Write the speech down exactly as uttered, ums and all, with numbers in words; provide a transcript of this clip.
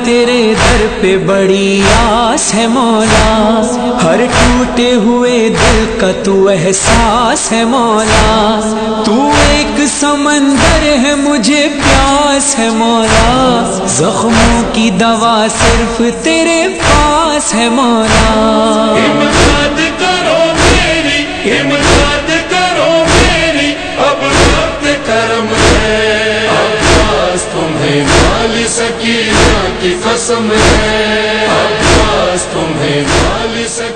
तेरे दर पे बड़ी आस है मौला, हर टूटे हुए दिल का तू एहसास है मौला। तू एक समंदर है मुझे प्यास है मौला, जख्मों की दवा सिर्फ तेरे पास है मौला। इमदाद करो मेरी, इमदाद करो मेरी, अब वक्त करम है। अब्बास तुम्हें माली सकीना की कसम है, अब्बास तुम्हें माली